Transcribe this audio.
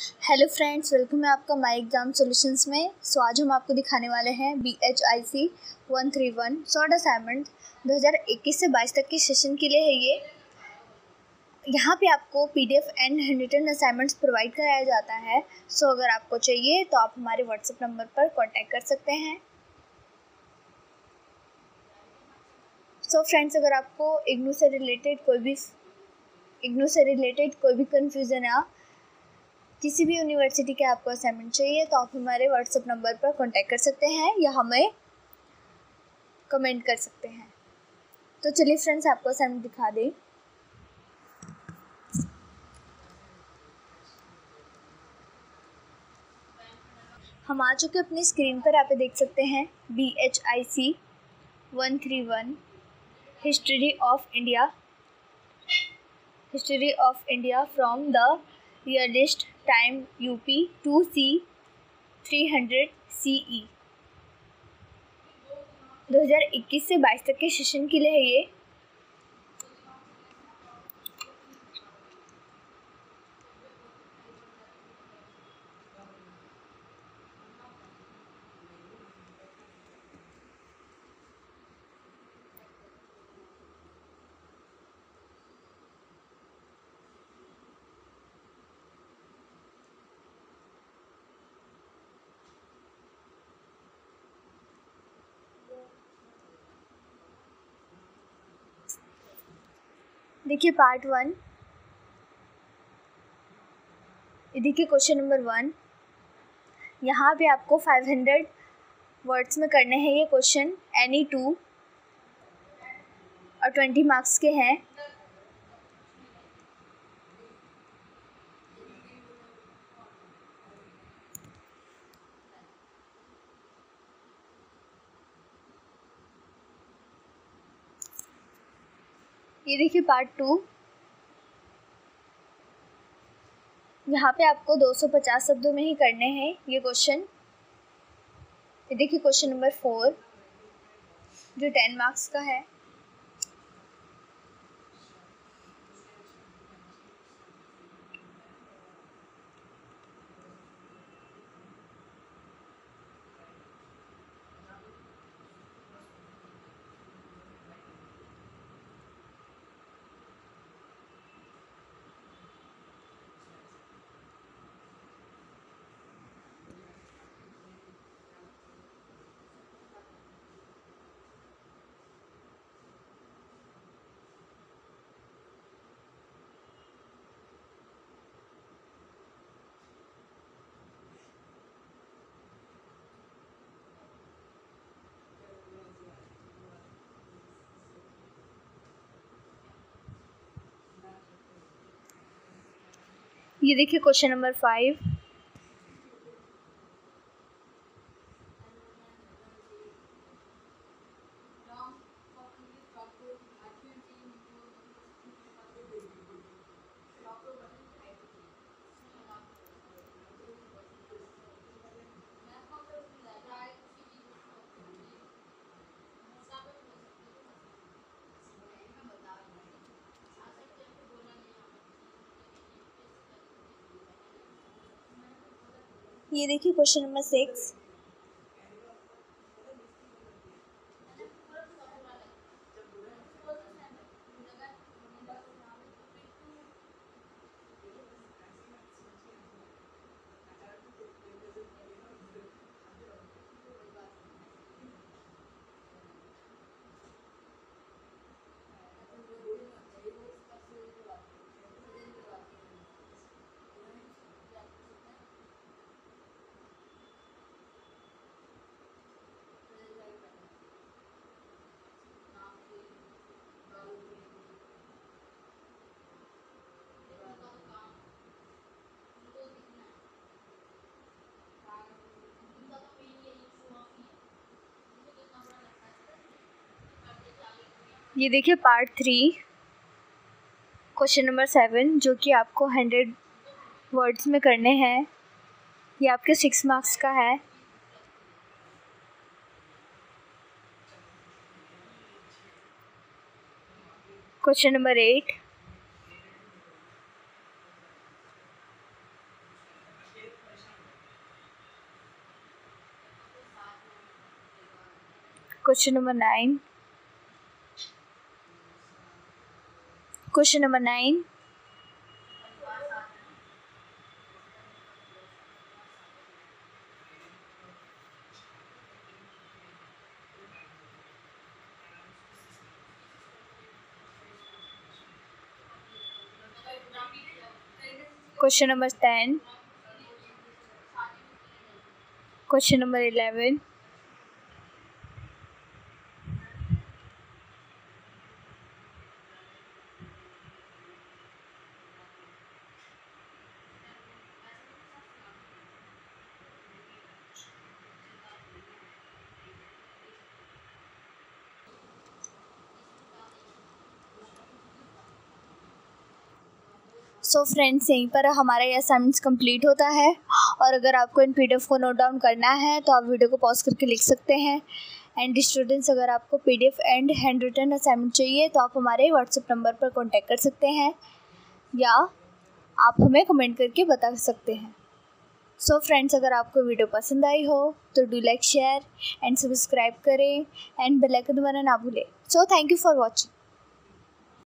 Hello friends, welcome है आपका my exam solutions में। आज हम आपको दिखाने वाले हैं BHIC 131 शॉर्ट असाइनमेंट 2021 से 22 तक के सेशन के लिए है ये। यहाँ पे आपको PDF and hand written assignments provide कराया जाता है। अगर आपको चाहिए तो आप हमारे व्हाट्सएप नंबर पर कॉन्टैक्ट कर सकते हैं। फ्रेंड्स, अगर आपको इग्नू से रिलेटेड कोई भी कन्फ्यूज़न है, किसी भी यूनिवर्सिटी के आपको असाइनमेंट चाहिए तो आप हमारे व्हाट्सएप नंबर पर कांटेक्ट कर सकते हैं या हमें कमेंट कर सकते हैं। तो चलिए फ्रेंड्स, आपको असाइनमेंट दिखा दें। हम आ चुके अपनी स्क्रीन पर, आप देख सकते हैं BHIC 131 history of India from the realist time UP to C 300 CE। 2021 से 22 तक के सेशन के लिए है ये। देखिए पार्ट 1, ये देखिए क्वेश्चन नंबर 1। यहाँ पे आपको 500 वर्ड्स में करने हैं ये क्वेश्चन, एनी 2 और 20 मार्क्स के हैं। ये देखिए पार्ट 2, यहाँ पे आपको 250 शब्दों में ही करने हैं ये क्वेश्चन। ये देखिए क्वेश्चन नंबर 4 जो 10 मार्क्स का है। ये देखिए क्वेश्चन नंबर 5। ये देखिए क्वेश्चन नंबर 6। ये देखिए पार्ट 3 क्वेश्चन नंबर 7 जो कि आपको 100 वर्ड्स में करने हैं। ये आपके 6 मार्क्स का है। Question number 8, Question number 9. Question number 9. Question number 10. Question number 11. So friends, यहीं पर हमारा ये असाइनमेंट्स कंप्लीट होता है। और अगर आपको इन PDF को नोट डाउन करना है तो आप वीडियो को पॉज करके लिख सकते हैं। एंड स्टूडेंट्स, अगर आपको PDF and hand written assignment चाहिए तो आप हमारे व्हाट्सएप नंबर पर कॉन्टैक्ट कर सकते हैं या आप हमें कमेंट करके बता सकते हैं। सो फ्रेंड्स, अगर आपको वीडियो पसंद आई हो तो do like, share and subscribe करें एंड बेल आइकन दबाना ना भूलें। So thank you for watching.